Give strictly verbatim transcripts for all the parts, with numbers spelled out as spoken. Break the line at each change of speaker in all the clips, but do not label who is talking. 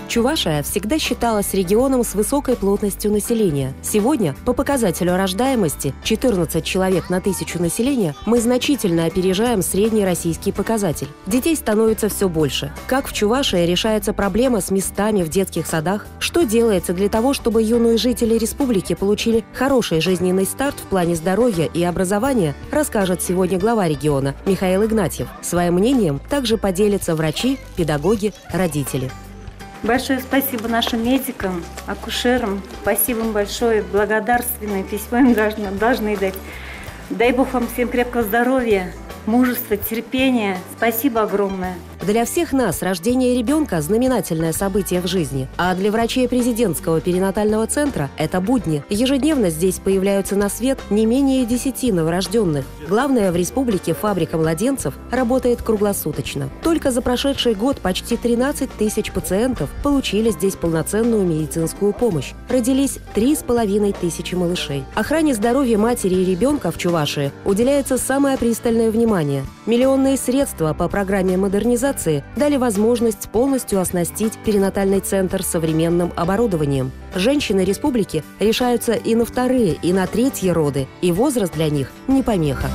Чувашия всегда считалась регионом с высокой плотностью населения. Сегодня, по показателю рождаемости четырнадцать человек на тысячу населения, мы значительно опережаем средний российский показатель. Детей становится все больше. Как в Чувашии решается проблема с местами в детских садах? Что делается для того, чтобы юные жители республики получили хороший жизненный старт в плане здоровья и образования, расскажет сегодня глава региона Михаил Игнатьев. Своим мнением также поделятся врачи, педагоги, родители.
Большое спасибо нашим медикам, акушерам. Спасибо им большое. Благодарственное письмо им должны, должны дать. Дай Бог вам всем крепкого здоровья, мужества, терпения. Спасибо огромное.
Для всех нас рождение ребенка – знаменательное событие в жизни, а для врачей президентского перинатального центра – это будни. Ежедневно здесь появляются на свет не менее десяти новорожденных. Главное, в республике фабрика младенцев работает круглосуточно. Только за прошедший год почти тринадцать тысяч пациентов получили здесь полноценную медицинскую помощь. Родились три с половиной тысячи малышей. Охране здоровья матери и ребенка в Чувашии уделяется самое пристальное внимание. Миллионные средства по программе модернизации дали возможность полностью оснастить перинатальный центр современным оборудованием. Женщины республики решаются и на вторые, и на третьи роды, и возраст для них не помеха.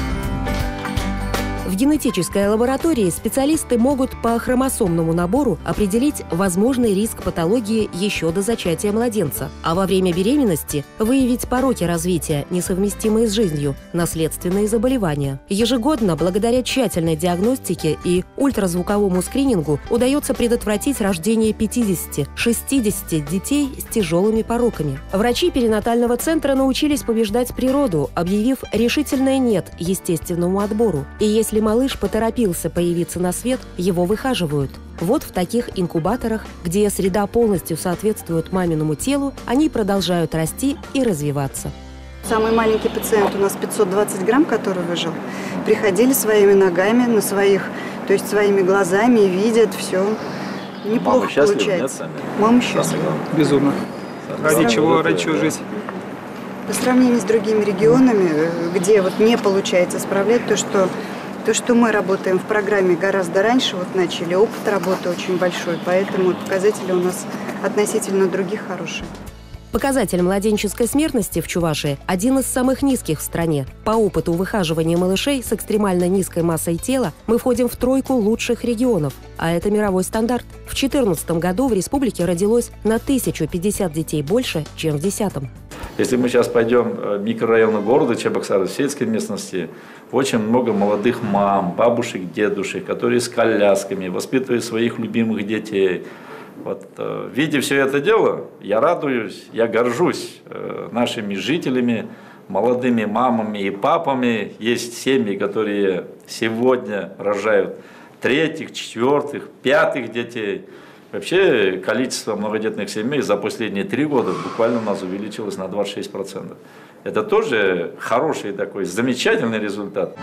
В генетической лаборатории специалисты могут по хромосомному набору определить возможный риск патологии еще до зачатия младенца, а во время беременности выявить пороки развития, несовместимые с жизнью, наследственные заболевания. Ежегодно, благодаря тщательной диагностике и ультразвуковому скринингу, удается предотвратить рождение пятидесяти-шестидесяти детей с тяжелыми пороками. Врачи перинатального центра научились побеждать природу, объявив решительное «нет» естественному отбору. И если малыш поторопился появиться на свет, его выхаживают. Вот в таких инкубаторах, где среда полностью соответствует маминому телу, они продолжают расти и развиваться.
Самый маленький пациент у нас пятьсот двадцать грамм, который выжил. Приходили своими ногами, на своих, то есть своими глазами, видят все. Неплохо
Мама
получается. Мама счастлива.
Безумно. Ради чего, ради чего жить?
По сравнению с другими регионами, где вот не получается справлять то, что То, что мы работаем в программе гораздо раньше, вот начали, опыт работы очень большой, поэтому показатели у нас относительно других хорошие.
Показатель младенческой смертности в Чувашии один из самых низких в стране. По опыту выхаживания малышей с экстремально низкой массой тела мы входим в тройку лучших регионов, а это мировой стандарт. В две тысячи четырнадцатом году в республике родилось на тысячу пятьдесят детей больше, чем в две тысячи десятом.
Если мы сейчас пойдем в микрорайоны города Чебоксары, в сельской местности, очень много молодых мам, бабушек, дедушек, которые с колясками воспитывают своих любимых детей. Вот, э, видя все это дело, я радуюсь, я горжусь э, нашими жителями, молодыми мамами и папами. Есть семьи, которые сегодня рожают третьих, четвертых, пятых детей. Вообще количество многодетных семей за последние три года буквально у нас увеличилось на двадцать шесть процентов. Это тоже хороший такой, замечательный результат.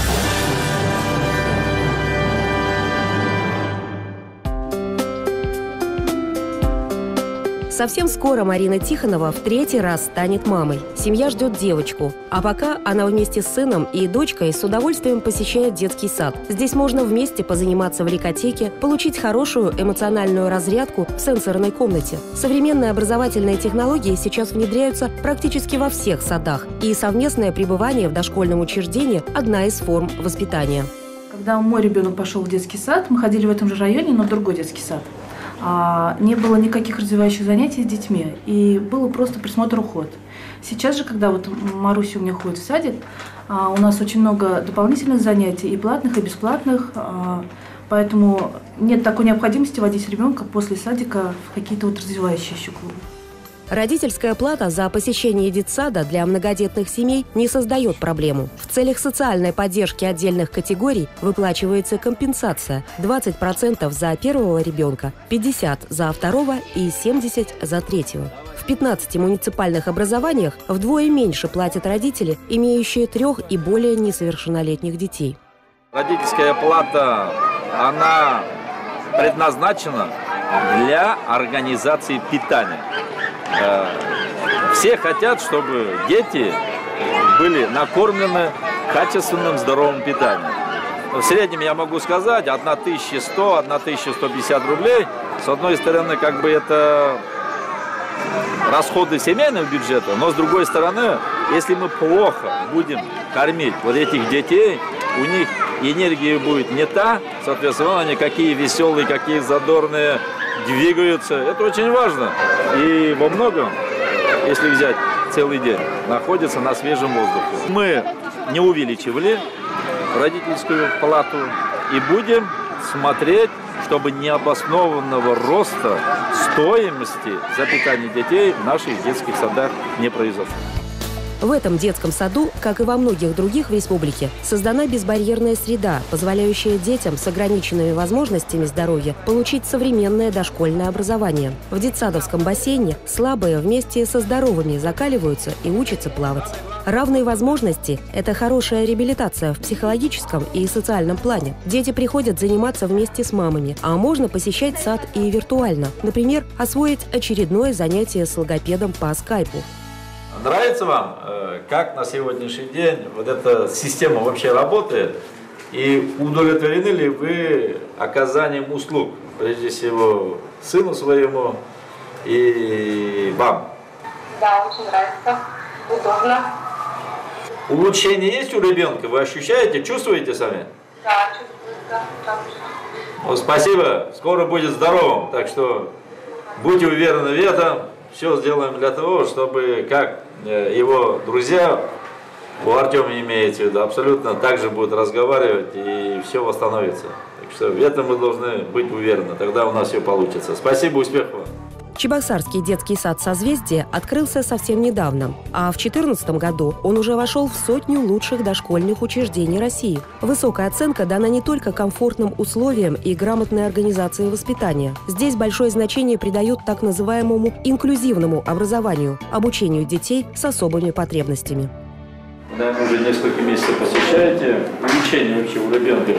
Совсем скоро Марина Тихонова в третий раз станет мамой. Семья ждет девочку. А пока она вместе с сыном и дочкой с удовольствием посещает детский сад. Здесь можно вместе позаниматься в лейкотеке, получить хорошую эмоциональную разрядку в сенсорной комнате. Современные образовательные технологии сейчас внедряются практически во всех садах. И совместное пребывание в дошкольном учреждении – одна из форм воспитания.
Когда мой ребенок пошел в детский сад, мы ходили в этом же районе, но в другой детский сад. Не было никаких развивающих занятий с детьми, и было просто присмотр-уход. Сейчас же, когда вот Маруся у меня ходит в садик, у нас очень много дополнительных занятий, и платных, и бесплатных, поэтому нет такой необходимости водить ребенка после садика в какие-то вот развивающие еще клубы.
Родительская плата за посещение детсада для многодетных семей не создает проблему. В целях социальной поддержки отдельных категорий выплачивается компенсация – двадцать процентов за первого ребенка, пятьдесят процентов за второго и семьдесят процентов за третьего. В пятнадцати муниципальных образованиях вдвое меньше платят родители, имеющие трех и более несовершеннолетних детей.
Родительская плата, она предназначена для организации питания. Все хотят, чтобы дети были накормлены качественным здоровым питанием. В среднем я могу сказать, тысяча сто — тысяча сто пятьдесят рублей с одной стороны, как бы это расходы семейного бюджета, но с другой стороны, если мы плохо будем кормить вот этих детей, у них энергия будет не та, соответственно, они какие веселые, какие задорные, двигаются. Это очень важно. И во многом, если взять целый день, находятся на свежем воздухе. Мы не увеличивали родительскую палату и будем смотреть, чтобы необоснованного роста стоимости за питание детей в наших детских садах не произошло.
В этом детском саду, как и во многих других в республике, создана безбарьерная среда, позволяющая детям с ограниченными возможностями здоровья получить современное дошкольное образование. В детсадовском бассейне слабые вместе со здоровыми закаливаются и учатся плавать. Равные возможности – это хорошая реабилитация в психологическом и социальном плане. Дети приходят заниматься вместе с мамами, а можно посещать сад и виртуально. Например, освоить очередное занятие с логопедом по скайпу.
Нравится вам, как на сегодняшний день вот эта система вообще работает? И удовлетворены ли вы оказанием услуг, прежде всего, сыну своему и вам?
Да, очень нравится, удобно.
Улучшение есть у ребенка? Вы ощущаете, чувствуете сами?
Да, чувствую, да.
Вот, спасибо, скоро будет здоровым, так что будьте уверены в этом. Все сделаем для того, чтобы, как его друзья, у Артема имеется в виду, абсолютно так же будут разговаривать и все восстановится. Так что в этом мы должны быть уверены, тогда у нас все получится. Спасибо, успехов вам.
Чебоксарский детский сад «Созвездие» открылся совсем недавно, а в две тысячи четырнадцатом году он уже вошел в сотню лучших дошкольных учреждений России. Высокая оценка дана не только комфортным условиям и грамотной организации воспитания. Здесь большое значение придают так называемому инклюзивному образованию, обучению детей с особыми потребностями.
Наверное, уже несколько месяцев посещаете. Улучшение вообще у ребенка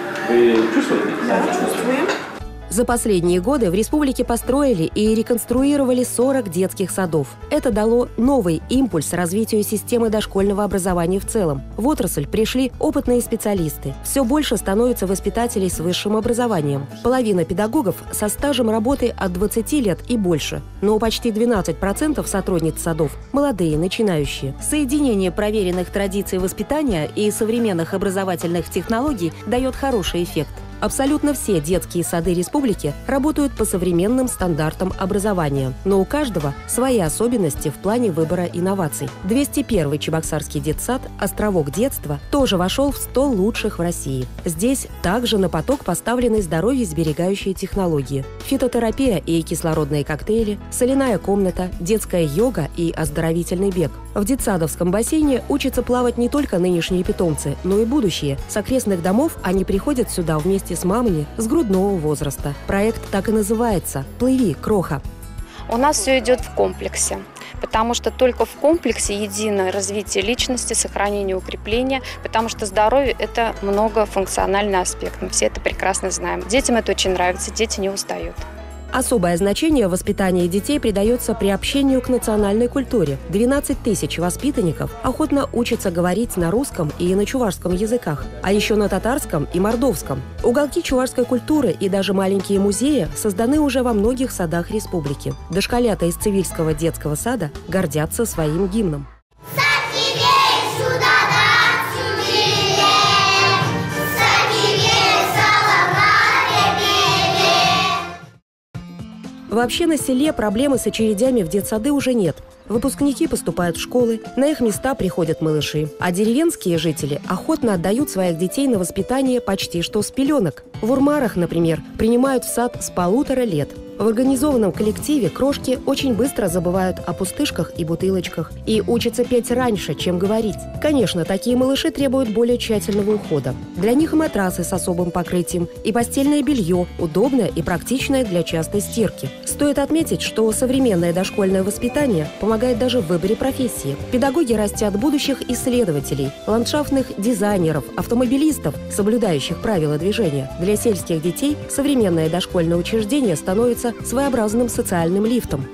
вы чувствуете?
Да, чувствуем.
За последние годы в республике построили и реконструировали сорок детских садов. Это дало новый импульс развитию системы дошкольного образования в целом. В отрасль пришли опытные специалисты. Все больше становится воспитателей с высшим образованием. Половина педагогов со стажем работы от двадцати лет и больше. Но почти двенадцать процентов сотрудниц садов – молодые, начинающие. Соединение проверенных традиций воспитания и современных образовательных технологий дает хороший эффект. Абсолютно все детские сады республики работают по современным стандартам образования, но у каждого свои особенности в плане выбора инноваций. двести первый Чебоксарский детсад «Островок детства» тоже вошел в сто лучших в России. Здесь также на поток поставлены здоровье-сберегающие технологии, фитотерапия и кислородные коктейли, соляная комната, детская йога и оздоровительный бег. В детсадовском бассейне учатся плавать не только нынешние питомцы, но и будущие. С окрестных домов они приходят сюда вместе с мамами с грудного возраста. Проект так и называется «Плыви, кроха».
У нас все идет в комплексе, потому что только в комплексе единое развитие личности, сохранение, укрепление, потому что здоровье – это многофункциональный аспект. Мы все это прекрасно знаем. Детям это очень нравится, дети не устают.
Особое значение в воспитании детей придается приобщению к национальной культуре. двенадцать тысяч воспитанников охотно учатся говорить на русском и на чувашском языках, а еще на татарском и мордовском. Уголки чувашской культуры и даже маленькие музеи созданы уже во многих садах республики. Дошколята из Цивильского детского сада гордятся своим гимном. Вообще на селе проблемы с очередями в детсады уже нет. Выпускники поступают в школы, на их места приходят малыши. А деревенские жители охотно отдают своих детей на воспитание почти что с пеленок. В Урмарах, например, принимают в сад с полутора лет. В организованном коллективе крошки очень быстро забывают о пустышках и бутылочках и учатся петь раньше, чем говорить. Конечно, такие малыши требуют более тщательного ухода. Для них и матрасы с особым покрытием, и постельное белье, удобное и практичное для частой стирки. Стоит отметить, что современное дошкольное воспитание помогает даже в выборе профессии. Педагоги растят будущих исследователей, ландшафтных дизайнеров, автомобилистов, соблюдающих правила движения. Для сельских детей современное дошкольное учреждение становится своеобразным социальным лифтом.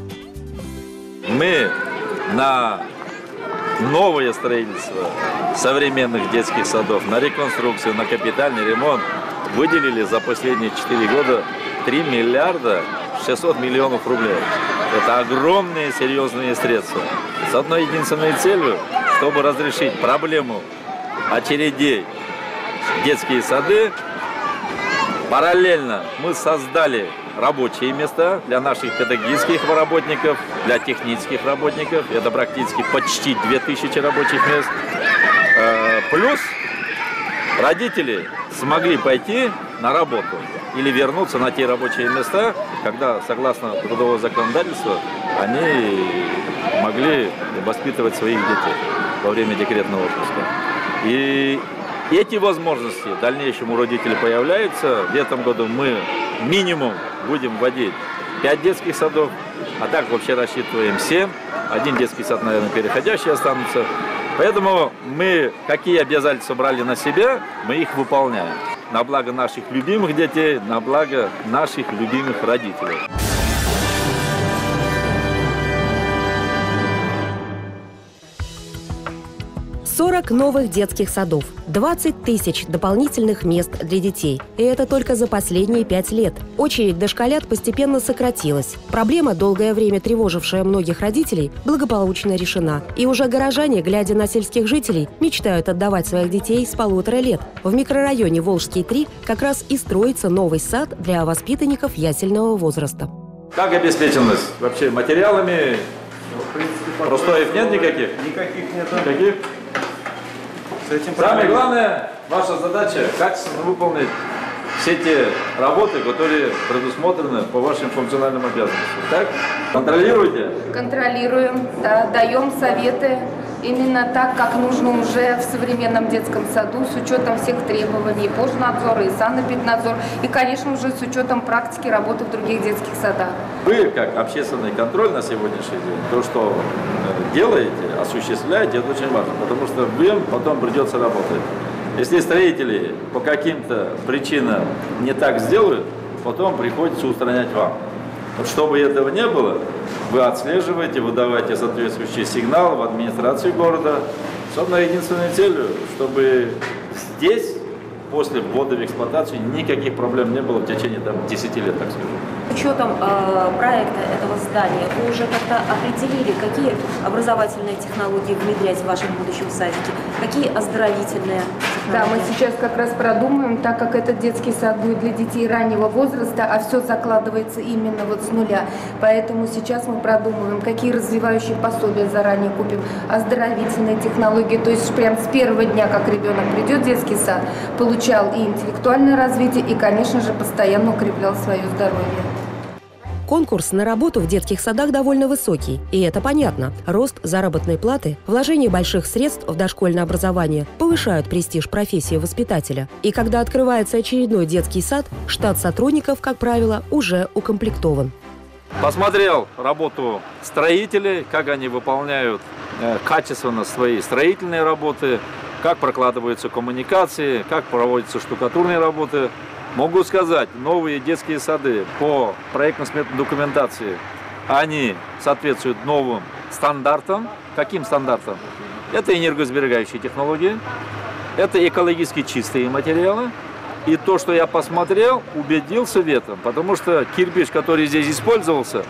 Мы на новое строительство современных детских садов, на реконструкцию, на капитальный ремонт выделили за последние четыре года три миллиарда шестьсот миллионов рублей. Это огромные серьезные средства. С одной единственной целью, чтобы разрешить проблему очередей в детские сады, параллельно мы создали рабочие места для наших педагогических работников, для технических работников. Это практически почти две тысячи рабочих мест. Плюс родители смогли пойти на работу или вернуться на те рабочие места, когда, согласно трудового законодательства, они могли воспитывать своих детей во время декретного отпуска. И эти возможности в дальнейшем у родителей появляются. В этом году мы минимум будем вводить пять детских садов, а так вообще рассчитываем семь. Один детский сад, наверное, переходящий останутся. Поэтому мы какие обязательства брали на себя, мы их выполняем. На благо наших любимых детей, на благо наших любимых родителей.
сорок новых детских садов, двадцать тысяч дополнительных мест для детей. И это только за последние пять лет. Очередь дошколят постепенно сократилась. Проблема, долгое время тревожившая многих родителей, благополучно решена. И уже горожане, глядя на сельских жителей, мечтают отдавать своих детей с полутора лет. В микрорайоне Волжский три как раз и строится новый сад для воспитанников ясельного возраста.
Как обеспеченность вообще материалами? Простоев нет никаких?
Никаких нет.
Никаких? Самое главное, ваша задача качественно выполнить все те работы, которые предусмотрены по вашим функциональным обязанностям. Так? Контролируете?
Контролируем, да, даем советы именно так, как нужно уже в современном детском саду, с учетом всех требований, и пожнадзора, и санэпиднадзор, и, конечно же, с учетом практики работы в других детских садах.
Вы, как общественный контроль на сегодняшний день, то, что делаете, осуществляете, это очень важно, потому что вам потом придется работать. Если строители по каким-то причинам не так сделают, потом приходится устранять вам. Вот чтобы этого не было, вы отслеживаете, выдавайте соответствующие сигналы в администрацию города с одной единственной целью, чтобы здесь, после ввода в эксплуатацию, никаких проблем не было в течение там, десяти лет, так скажем.
С учетом э, проекта этого здания вы уже как-то определили, какие образовательные технологии внедрять в вашем будущем садике, какие оздоровительные технологии?
Да, мы сейчас как раз продумаем, так как этот детский сад будет для детей раннего возраста, а все закладывается именно вот с нуля. Поэтому сейчас мы продумываем, какие развивающие пособия заранее купим, оздоровительные технологии. То есть прям с первого дня, как ребенок придет в детский сад, получал и интеллектуальное развитие, и, конечно же, постоянно укреплял свое здоровье.
Конкурс на работу в детских садах довольно высокий, и это понятно. Рост заработной платы, вложение больших средств в дошкольное образование повышают престиж профессии воспитателя. И когда открывается очередной детский сад, штат сотрудников, как правило, уже укомплектован.
Посмотрел работу строителей, как они выполняют э, качественно свои строительные работы, как прокладываются коммуникации, как проводятся штукатурные работы. Могу сказать, новые детские сады по проектно-сметной документации, они соответствуют новым стандартам. Каким стандартам? Это энергосберегающие технологии, это экологически чистые материалы. И то, что я посмотрел, убедился в этом, потому что кирпич, который здесь использовался,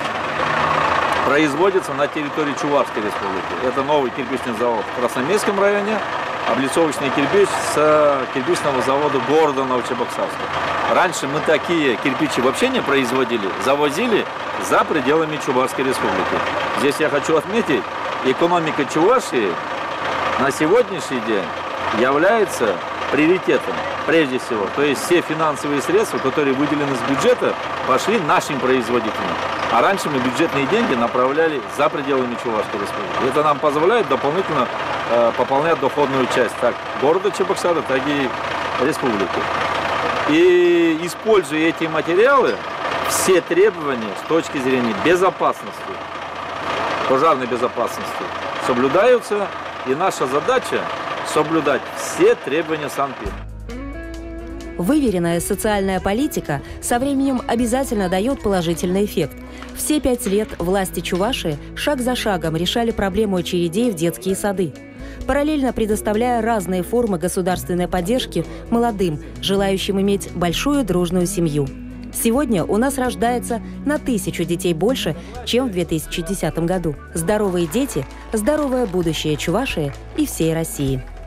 производится на территории Чувашской республики. Это новый кирпичный завод в Красноармейском районе, облицовочный кирпич с кирпичного завода города Новочебоксарска. Раньше мы такие кирпичи вообще не производили, завозили за пределами Чувашской республики. Здесь я хочу отметить, экономика Чувашии на сегодняшний день является приоритетом, прежде всего. То есть все финансовые средства, которые выделены с бюджета, пошли нашим производителям. А раньше мы бюджетные деньги направляли за пределами Чувашской республики. Это нам позволяет дополнительно э, пополнять доходную часть как города Чебоксара, так и республики. И используя эти материалы, все требования с точки зрения безопасности, пожарной безопасности соблюдаются. И наша задача соблюдать все требования Санпин.
Выверенная социальная политика со временем обязательно дает положительный эффект. Все пять лет власти Чувашии шаг за шагом решали проблему очередей в детские сады, параллельно предоставляя разные формы государственной поддержки молодым, желающим иметь большую дружную семью. Сегодня у нас рождается на тысячу детей больше, чем в две тысячи десятом году. Здоровые дети – здоровое будущее Чувашии и всей России.